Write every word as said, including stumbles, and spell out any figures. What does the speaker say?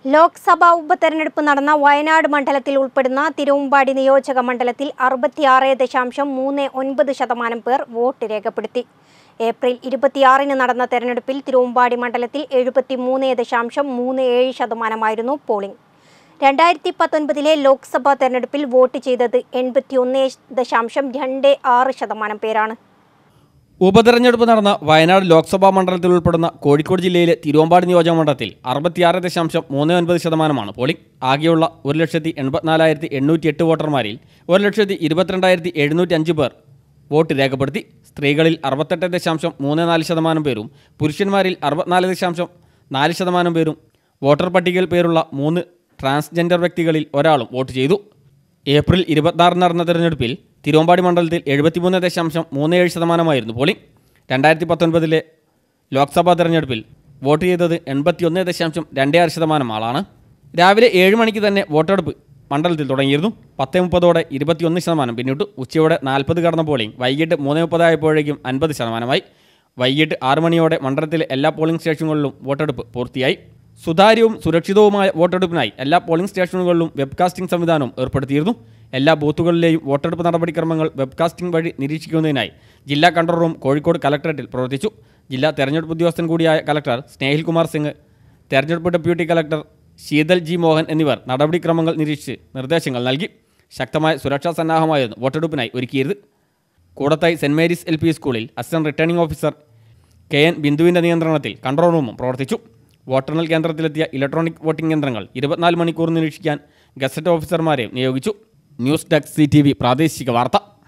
ലോക്സഭാ ഉപതെരഞ്ഞെടുപ്പ് നടന്ന വയനാട് മണ്ഡലത്തിൽ ഉൾപ്പെടുന്ന തിരുവമ്പാടി നിയോജക മണ്ഡലത്തിൽ അറുപത്തിയാറ് ദശാംശം മൂന്ന് ഒൻപത് ശതമാനം പേർ വോട്ട് രേഖപ്പെടുത്തി. ഏപ്രിൽ ഇരുപത്തിയാറിന് നടന്ന തെരഞ്ഞെടുപ്പിൽ തിരുവമ്പാടി മണ്ഡലത്തിൽ എഴുപത്തി മൂന്ന് ദശാംശം മൂന്ന് ഏഴ് ശതമാനമായിരുന്നു പോളിംഗ്. രണ്ടായിരത്തി പത്തൊൻപതിലെ ലോക്സഭാ തെരഞ്ഞെടുപ്പിൽ വോട്ട് ചെയ്തത് എൺപത്തി ഒന്ന് ദശാംശം രണ്ട് ആറ് ശതമാനം പേരാണ്. ഉപതെരഞ്ഞെടുപ്പ് നടന്ന വയനാട് ലോക്സഭാ മണ്ഡലത്തിൽ ഉൾപ്പെടുന്ന കോഴിക്കോട് ജില്ലയിലെ തിരുവമ്പാടി നിയോജക മണ്ഡലത്തിൽ അറുപത്തിയാറ് ദശാംശം മൂന്ന് ഒൻപത് ശതമാനമാണ് പോളിംഗ്. ആകെയുള്ള ഒരു ലക്ഷത്തി എൺപത്തിനാലായിരത്തി എണ്ണൂറ്റി എട്ട് വോട്ടർമാരിൽ ഒരു ലക്ഷത്തി ഇരുപത്തിരണ്ടായിരത്തി എഴുന്നൂറ്റി അഞ്ച് പേർ വോട്ട് രേഖപ്പെടുത്തി. സ്ത്രീകളിൽ അറുപത്തെട്ട് ദശാംശം മൂന്ന് നാല് ശതമാനം പേരും പുരുഷന്മാരിൽ അറുപത്തിനാല് ദശാംശം നാല് ശതമാനം പേരും വോട്ടർ പട്ടികയിൽ പേരുള്ള മൂന്ന് ട്രാൻസ്ജെൻഡർ വ്യക്തികളിൽ ഒരാളും വോട്ട് ചെയ്തു. ഏപ്രിൽ ഇരുപത്തിയാറിന് നടന്ന തെരഞ്ഞെടുപ്പിൽ തിരുവമ്പാടി മണ്ഡലത്തിൽ എഴുപത്തിമൂന്ന് ദശാംശം മൂന്ന് ഏഴ് ശതമാനമായിരുന്നു പോളിംഗ്. രണ്ടായിരത്തി പത്തൊൻപതിലെ ലോക്സഭാ തെരഞ്ഞെടുപ്പിൽ വോട്ട് ചെയ്തത് എൺപത്തി ഒന്ന് ദശാംശം രണ്ട് ആറ് ശതമാനം ആളാണ്. രാവിലെ ഏഴ് മണിക്ക് തന്നെ വോട്ടെടുപ്പ് മണ്ഡലത്തിൽ തുടങ്ങിയിരുന്നു. പത്ത് മുപ്പതോടെ ഇരുപത്തിയൊന്ന് ശതമാനം പിന്നിട്ടു. ഉച്ചയോടെ നാൽപ്പത് കടന്ന പോളിംഗ് വൈകിട്ട് മൂന്ന് മുപ്പതായപ്പോഴേക്കും അൻപത് ശതമാനമായി. വൈകിട്ട് ആറ് മണിയോടെ മണ്ഡലത്തിലെ എല്ലാ പോളിംഗ് സ്റ്റേഷനുകളിലും വോട്ടെടുപ്പ് പൂർത്തിയായി. സുതാര്യവും സുരക്ഷിതവുമായ വോട്ടെടുപ്പിനായി എല്ലാ പോളിംഗ് സ്റ്റേഷനുകളിലും വെബ്കാസ്റ്റിംഗ് സംവിധാനവും ഏർപ്പെടുത്തിയിരുന്നു. എല്ലാ ബൂത്തുകളിലെയും വോട്ടെടുപ്പ് നടപടിക്രമങ്ങൾ വെബ്കാസ്റ്റിംഗ് വഴി നിരീക്ഷിക്കുന്നതിനായി ജില്ലാ കൺട്രോൾ റൂം കോഴിക്കോട് കലക്ടറേറ്റിൽ പ്രവർത്തിച്ചു. ജില്ലാ തെരഞ്ഞെടുപ്പ് ഉദ്യോഗസ്ഥൻ കൂടിയായ കലക്ടർ സ്നേഹിൽ കുമാർ സിംഗ്, തെരഞ്ഞെടുപ്പ് deputy collector Sheetal G Mohan എന്നിവർ നടപടിക്രമങ്ങൾ നിരീക്ഷിച്ച് നിർദ്ദേശങ്ങൾ നൽകി. ശക്തമായ സുരക്ഷാ സന്നാഹമായിരുന്നു വോട്ടെടുപ്പിനായി ഒരുക്കിയത്. Koodathayi saint Mary's L P സ്കൂളിൽ assistant returning officer K N ബിന്ദുവിൻ്റെ നിയന്ത്രണത്തിൽ കൺട്രോൾ റൂമും പ്രവർത്തിച്ചു. വോട്ടെണ്ണൽ കേന്ദ്രത്തിലെത്തിയ ഇലക്ട്രോണിക് വോട്ടിംഗ് യന്ത്രങ്ങൾ ഇരുപത്തിനാല് മണിക്കൂർ നിരീക്ഷിക്കാൻ ഗസറ്റ് ഓഫീസർമാരെ നിയോഗിച്ചു. News desk C T V പ്രാദേശിക വാർത്ത.